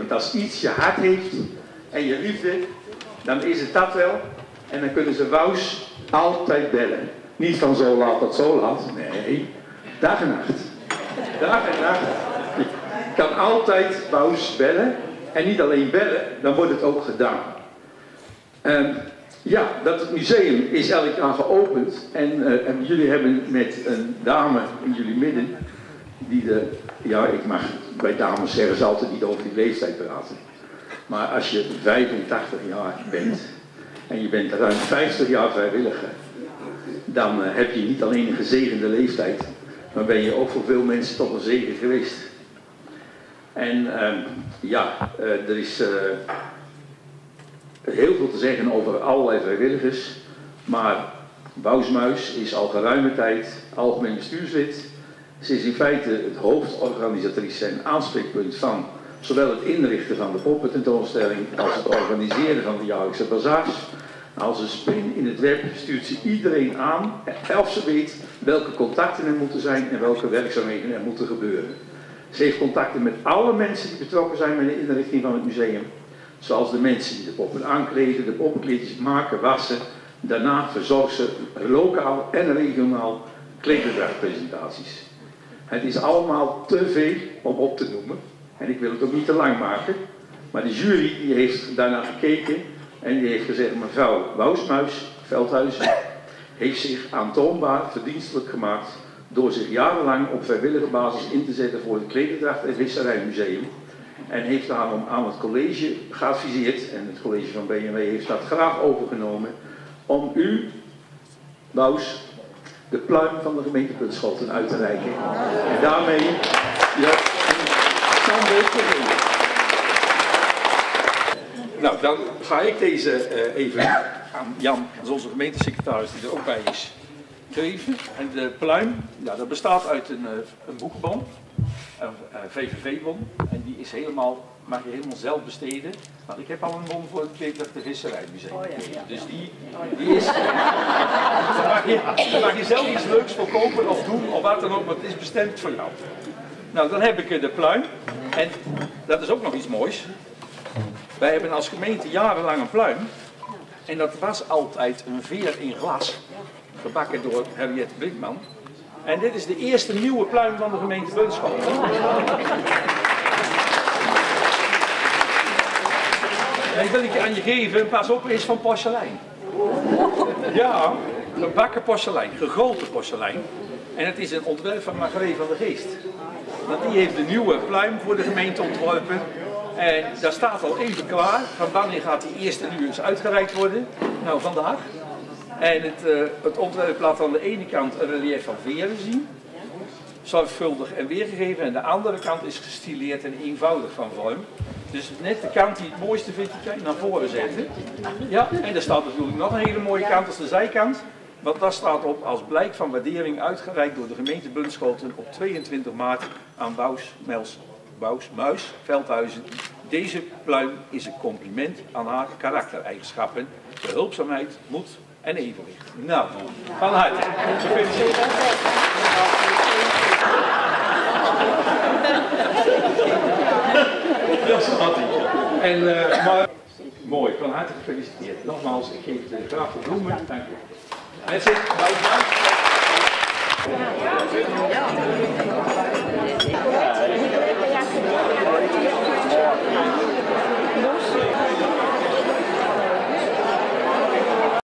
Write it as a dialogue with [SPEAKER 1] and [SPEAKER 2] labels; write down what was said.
[SPEAKER 1] Want als iets je hart heeft en je liefde, dan is het dat wel. En dan kunnen ze Wous altijd bellen. Niet van zo laat tot zo laat. Nee, dag en nacht. Dag en nacht. Je kan altijd Wous bellen. En niet alleen bellen, dan wordt het ook gedaan. Ja, dat museum is elk jaar geopend. En jullie hebben met een dame in jullie midden. Ja, ik mag bij dames zeggen ze altijd niet over die leeftijd praten. Maar als je 85 jaar bent en je bent ruim 50 jaar vrijwilliger, dan heb je niet alleen een gezegende leeftijd, maar ben je ook voor veel mensen tot een zegen geweest. En ja, er is heel veel te zeggen over allerlei vrijwilligers, maar Wous Muis is al geruime tijd algemeen bestuurslid. Ze is in feite het hoofdorganisatrice en aanspreekpunt van zowel het inrichten van de poppententoonstelling als het organiseren van de jaarlijkse bazaars. Als een spin in het web stuurt ze iedereen aan, of ze weet welke contacten er moeten zijn en welke werkzaamheden er moeten gebeuren. Ze heeft contacten met alle mensen die betrokken zijn bij de inrichting van het museum. Zoals de mensen die de poppen aankleden, de poppenkleedjes maken, wassen. Daarna verzorgt ze lokaal en regionaal klederdrachtpresentaties. Het is allemaal te veel om op te noemen. En ik wil het ook niet te lang maken. Maar de jury die heeft daarna gekeken en die heeft gezegd: mevrouw Wous Muis Veldhuizen heeft zich aantoonbaar verdienstelijk gemaakt door zich jarenlang op vrijwillige basis in te zetten voor het Klederdracht- en Visserijmuseum. En heeft daarom aan het college geadviseerd, en het college van BMW heeft dat graag overgenomen, om u, Wous, de pluim van de gemeente Bunschoten uit te reiken. En daarmee ja, een standbeeld te geven. Nou, dan ga ik deze even aan Jan, dat is onze gemeentesecretaris die er ook bij is, geven. En de pluim, ja, dat bestaat uit een boekenbon, een VVV-bon. En die is helemaal, mag je helemaal zelf besteden. Want ik heb al een bon voor het Klederdracht- en Visserijmuseum. Oh, ja. Dus die is, daar mag je zelf iets leuks voor kopen of doen of wat dan ook, maar het is bestemd voor jou. Nou, dan heb ik de pluim. En dat is ook nog iets moois. Wij hebben als gemeente jarenlang een pluim. En dat was altijd een veer in glas. Gebakken door Henriette Brinkman. En dit is de eerste nieuwe pluim van de gemeente Bunschoten. En die wil ik aan je geven, pas op, is van porselein. Ja, gebakken porselein, gegoten porselein. En het is een ontwerp van Margreet van der Geest. Want die heeft de nieuwe pluim voor de gemeente ontworpen. En daar staat al even klaar, van wanneer gaat die eerste nu eens uitgereikt worden. Nou, vandaag. En het ontwerp laat aan de ene kant een relief van veren zien, zorgvuldig en weergegeven. En de andere kant is gestileerd en eenvoudig van vorm. Dus net de kant die het mooiste vindt, die kan je naar voren zetten. Ja, en er staat natuurlijk nog een hele mooie kant als de zijkant. Want daar staat op: als blijk van waardering uitgereikt door de gemeente Bunschoten op 22 maart aan Wous Muis Veldhuizen. Deze pluim is een compliment aan haar karaktereigenschappen, behulpzaamheid, moed en evenwicht. Nou, van harte. Gefeliciteerd. Dat schat hij. En maar mooi, van harte gefeliciteerd. Nogmaals, ik geef de graag de bloemen. Dank u. That's it. Ja.